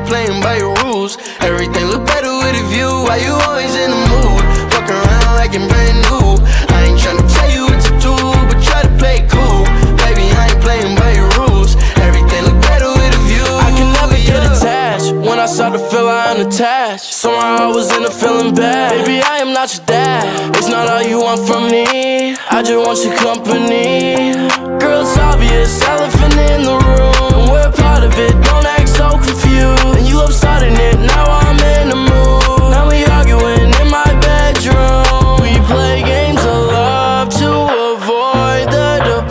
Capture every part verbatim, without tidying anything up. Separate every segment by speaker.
Speaker 1: ain't playing by your rules. Everything look better with a view. Why you always in the mood? Fuck around like I'm brand new. I ain't tryna tell you what to do, but try to play it cool. Baby, I ain't playing by your rules. Everything look better with a view.
Speaker 2: I can never get attached. When I start to feel I unattached, somehow I was in a feeling bad. Baby, I am not your dad. It's not all you want from me. I just want your company. Girl, it's obvious, elephant in the room. We're part of it, don't act so confused. And you love starting it, now I'm in the mood. Now we arguing in my bedroom. We play games of love to avoid the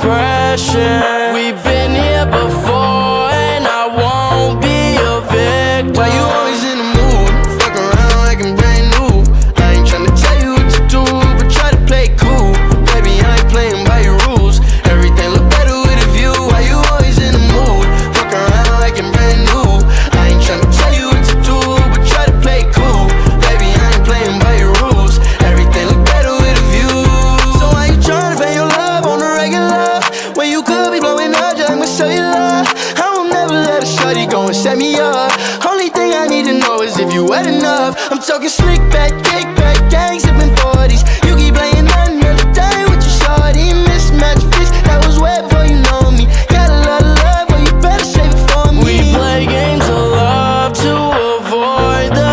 Speaker 2: depression. We've been here before and I won't be a victim.
Speaker 1: Why you always in the mood? Fuck around like I'm brand new. I ain't tryna tell you what to do, but try to play it cool. Baby, I ain't playing by your rules. Everything look better with a view. Why you always in the mood? Fuck around like I'm brand new. I ain't tryna tell you what to do, but try to play it cool. Baby, I ain't playing by your rules. Everything look better with a view. So why you tryna pay your love on the regular when you could be blowing up just like my cellular? I will never let a shorty go and set me up. Only thing I need to know is if you wet enough. I'm talking slick back, kick back, gang sipping forties. You keep playing another day with your shorty. Mismatched fish that was wet before you know me. Got a lot of love, but you better save it for me.
Speaker 2: We play games of love to avoid the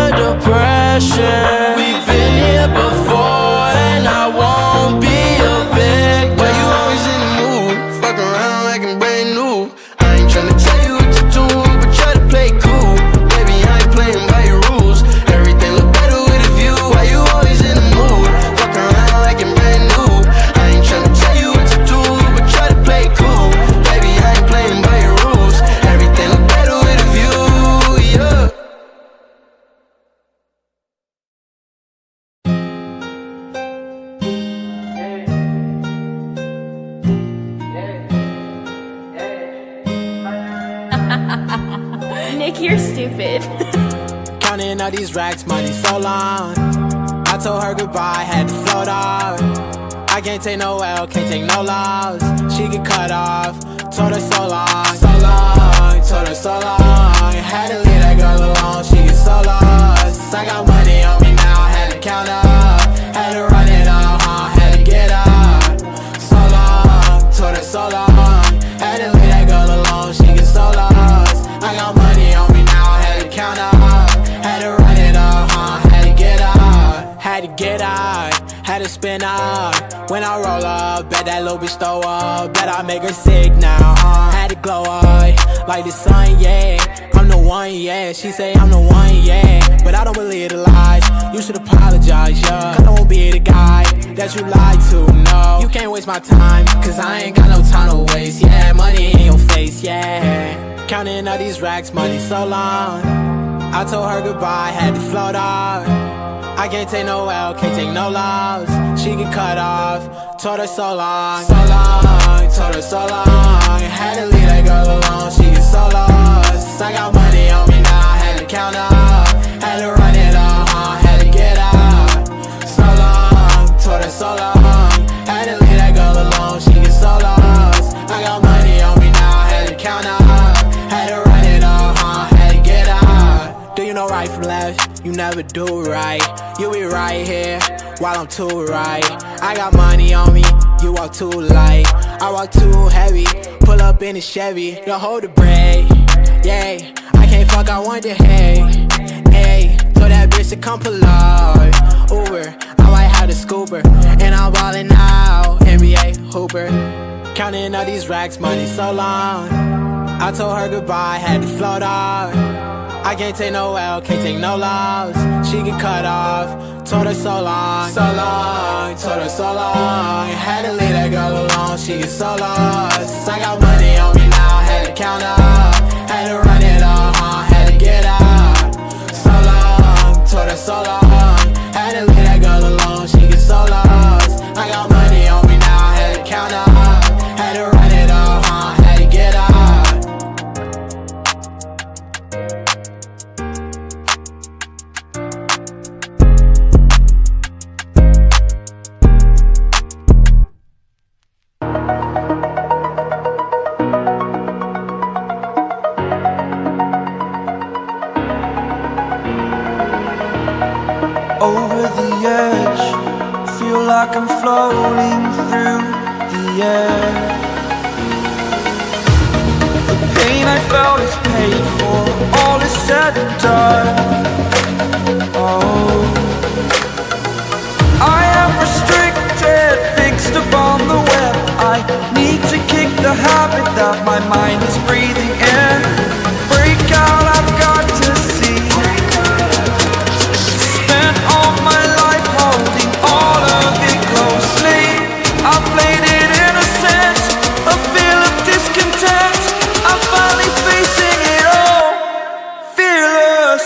Speaker 2: depression. We've been here before and I won't be a victim.
Speaker 1: Why you always in the mood? Fuck around like I'm brand new. I ain't tryna tell you what to do, but try to play it cool. Baby, I ain't playing by your rules. Everything look better with a view. Why you always in the mood? Fuck around like I'm brand new. I ain't tryna tell you what to do, but try to play it cool. Baby, I ain't playing by your rules. Everything look better with a view, yeah.
Speaker 3: Nick, you're stupid.
Speaker 4: Counting all these racks, money so long. I told her goodbye, had to float off. I can't take no L, can't take no loss. She get cut off, told her so long, so long, told her so long. Had to leave that girl alone, she get so lost. I got money on me now, had to count up. Had to run it up, huh, had to get up. So long, told her so long. Had to leave that girl alone, she get so lost. I got money on me now, had to count up. Had to run it up, huh, had to get up. Had to get out, had to spin up. When I roll up, bet that little bitch throw up. Bet I make her sick now, uh. Had to glow up, like the sun, yeah. I'm the one, yeah. She say I'm the one, yeah. But I don't believe the lies. You should apologize, yeah. I don't be the guy that you lied to, no. You can't waste my time, cause I ain't got no time to waste, yeah. Money in your face, yeah. Counting all these racks, money so long. I told her goodbye, had to float off. I can't take no L, can't take no loss. She get cut off, told her so long, so long, told her so long. Had to leave that girl alone, she get so lost. I got money on me now, had to count up. Had to run it up, huh, had to get out. So long, told her so long. Had to leave that girl alone, she get so lost. I got money on me now, had to count up. Had to run it up, huh, had to get out. Do you know right from left? You never do right. You be right here while I'm too right. I got money on me, you walk too light. I walk too heavy, pull up in a Chevy. Don't hold the brake, yeah. I can't fuck, I want the hay. Hey, told that bitch to come pull up. Uber, I might have the scooper. And I'm ballin' out, N B A Hooper. Counting all these racks, money so long. I told her goodbye, had to float off. I can't take no L, can't take no loss. She get cut off, told her so long, so long, told her so long. Had to leave that girl alone, she get so lost. I got money on me now, had to count up. Had to run it up, huh, had to get out. So long, told her so long. Had to leave that girl alone, she get so lost. I got money on me now, had to count up. Had to run it up, huh, had to get out.
Speaker 3: like I'm floating through the air. The pain I felt is paid for, all is said and done. Oh, I am restricted, fixed upon the web. I need to kick the habit that my mind is breathing in. Break out, I've got to see. Spent all my life holding all of it closely. I played it innocent, a feel of discontent. I'm finally facing it all, fearless.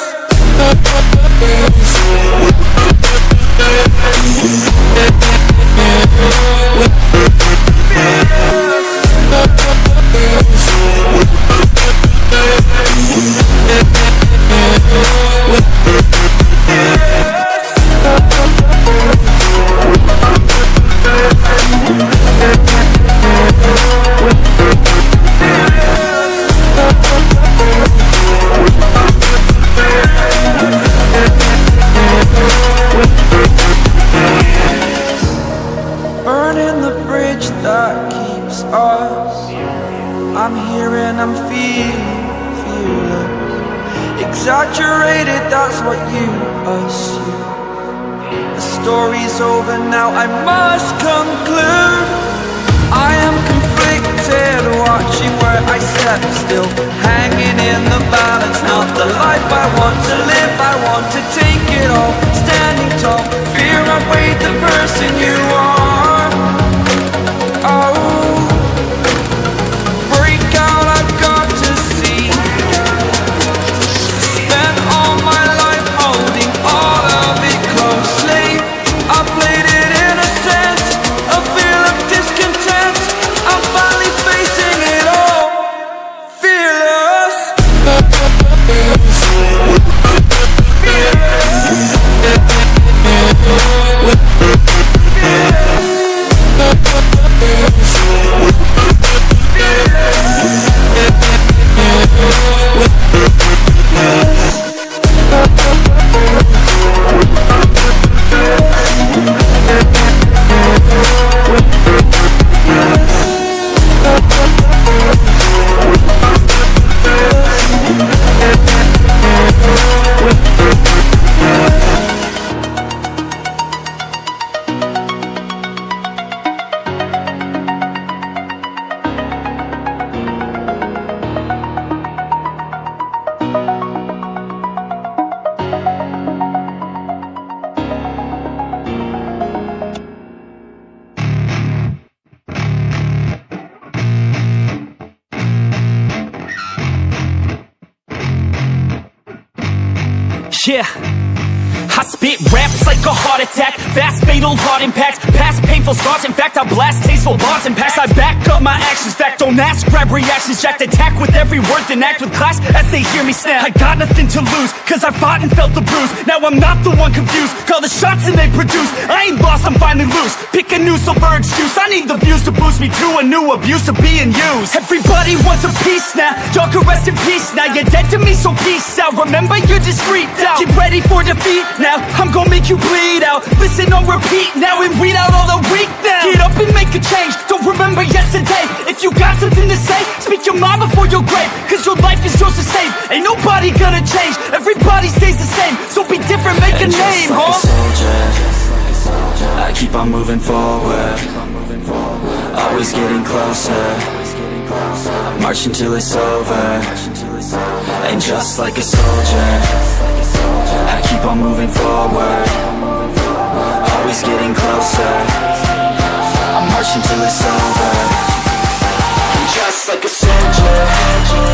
Speaker 3: Burning the bridge that keeps us. I'm here and I'm feeling fearless. Exaggerated, that's what you assume. The story's over now, I must conclude. I am conflicted, watching where I step still, hanging in the balance. Not the life I want to live, I want to take it all. Standing tall, fear outweighed the person you are. Oh, break out, I've got to see. Spent all my life holding all of it closely. I played it innocent, a feel of discontent. I'm finally facing it all, fearless.
Speaker 5: Yeah, I spit raps like a heart attack, fast fatal heart impact, past painful scars. In fact, I blast tasteful bars and packs. I back up my actions, fact don't ask, grab reactions, jacked attack with every word, then act with class as they hear me snap. I got nothing to lose, cause I fought and felt the bruise. Now I'm not the one confused, call the shots and they produce. I ain't lost, I'm finally loose, pick a new silver excuse. I need the views to boost me to a new abuse of being used. Everybody wants a piece now, y'all can rest in peace now. You're dead to me, so peace out, remember you're discreet out. Get ready for defeat now, I'm gonna make you bleed out. Listen on repeat now and weed out all the weak now. Get up and make a change, don't remember yesterday. If you got something to say, speak your mind before your grave, cause your life is yours to save. Ain't nobody gonna change, everybody stays the same. So be different, make a name, huh?
Speaker 3: Just like a soldier, I keep on moving forward, always getting closer, marching till it's over. And just like a soldier, I keep on moving forward, always getting closer, I'm marching till it's over. And just like a soldier,